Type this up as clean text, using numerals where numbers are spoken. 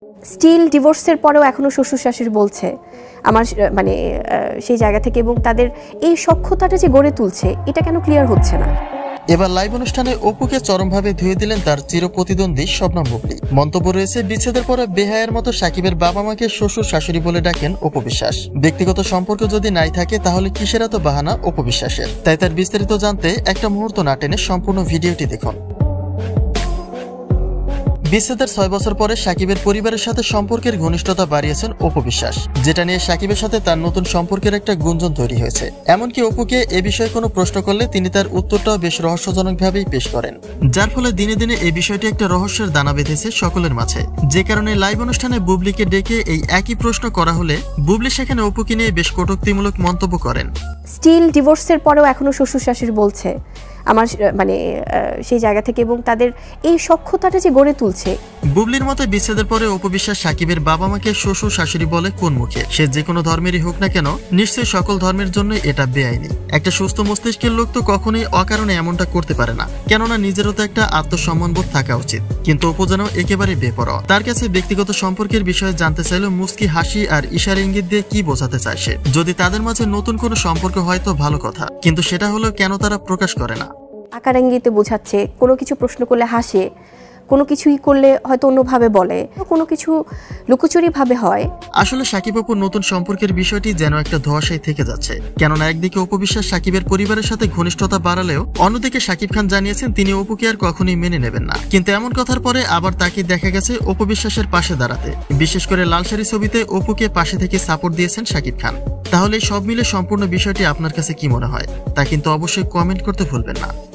Still ডিভোর্সের পরেও এখনো শ্বশুর শাশুড়ি বলছে আমার মানে সেই জায়গা থেকে, এবং তাদের এই সখ্যতাটা যে গড়ে তুলছে এটা কেন ক্লিয়ার হচ্ছে না। এবার লাইভ অনুষ্ঠানে অপুকে চরমভাবে ধুয়ে দিলেন তার চিরপ্রতিদ্বন্দ্বী শবনম বুবলী। মন্তব্য রয়েছে, বিচ্ছেদের পরে বেহায়ার মতো সাকিবের বাবা মাকে শ্বশুর শাশুড়ি বলে ডাকেন অপু বিশ্বাস। ব্যক্তিগত সম্পর্ক যদি নাই থাকে তাহলে কিসের এত বাহানা অপু বিশ্বাসের? তাই তার বিস্তারিত জানতে একটা মুহূর্ত না টেনে সম্পূর্ণ ভিডিওটি দেখুন। বিচ্ছেদের 6 বছর পরে সাকিবের পরিবারের সাথে সম্পর্কের ঘনিষ্ঠতা বাড়িয়েছেন অপু বিশ্বাস, যেটা নিয়ে সাকিবের সাথে তার নতুন সম্পর্কের একটা গুঞ্জন তৈরি হয়েছে। এমনকি অপুকে এ বিষয়ে কোনো প্রশ্ন করলে তিনি তার উত্তরটাও বেশ রহস্যজনকভাবেই পেশ করেন, যার ফলে দিনে দিনে এই বিষয়টি একটা রহস্যের দানা বেঁধেছে সকলের মাঝে। যে কারণে লাইভ অনুষ্ঠানে বুবলীকে ডেকে এই একই প্রশ্ন করা হলে বুবলী সেখানে অপুকে নিয়ে বেশ কটূক্তিমূলক মন্তব্য করেন। স্টিল ডিভোর্সের পরেও এখনো শ্বশুর শাশুড়ি বলছে আমার মানে সেই জায়গা থেকে, এবং তাদের এই সখ্যতাটা যে গড়ে তুলছে। বুবলীর মতে বিচ্ছেদের পরে অপু বিশ্বাস সাকিবের বাবা মাকে শ্বশুর শাশুড়ি বলে কোন মুখে? সে যে কোনো ধর্মেরই হোক না কেন, নিশ্চয়ই সকল ধর্মের জন্য এটা বেআইনি। একটা সুস্থ মস্তিষ্কের লোক তো কখনোই অকারণে এমনটা করতে পারে না, কেননা নিজেরও তো একটা আত্মসম্মানবোধ থাকা উচিত। কিন্তু অপু যেন একেবারে বেপরোয়া। তার কাছে ব্যক্তিগত সম্পর্কের বিষয়ে জানতে চাইলেও মুস্কি হাসি আর ইশারা ইঙ্গিত দিয়ে কি বোঝাতে চায় সে। যদি তাদের মাঝে নতুন কোনো সম্পর্ক হয় তো ভালো কথা, কিন্তু সেটা হলো কেন তারা প্রকাশ করে না? আকার ইঙ্গিতে বোঝাচ্ছে, কোনো কিছু প্রশ্ন করলে হাসে, কোনো কিছুই করলে হয়তো অন্যভাবে বলে, কোনো কিছু লুকোচুরি ভাবে হয়। আসলে সাকিব অপুর নতুন সম্পর্কের বিষয়টি যেন একটা ধোঁয়াশায় থেকে যাচ্ছে, কেননা একদিকে অপু বিশ্বাস সাকিবের পরিবারের সাথে ঘনিষ্ঠতা বাড়ালেও অন্যদিকে সাকিব খান জানিয়েছেন তিনি অপুকে আর কখনোই মেনে নেবেন না। কিন্তু এমন কথার পরে আবার তাকে দেখা গেছে অপু বিশ্বাসের পাশে দাঁড়াতে। বিশেষ করে লালসারি ছবিতে অপুকে পাশে থেকে সাপোর্ট দিয়েছেন সাকিব খান। তাহলে সব মিলে সম্পূর্ণ বিষয়টি আপনার কাছে কি মনে হয় তা কিন্তু অবশ্যই কমেন্ট করতে ভুলবেন না।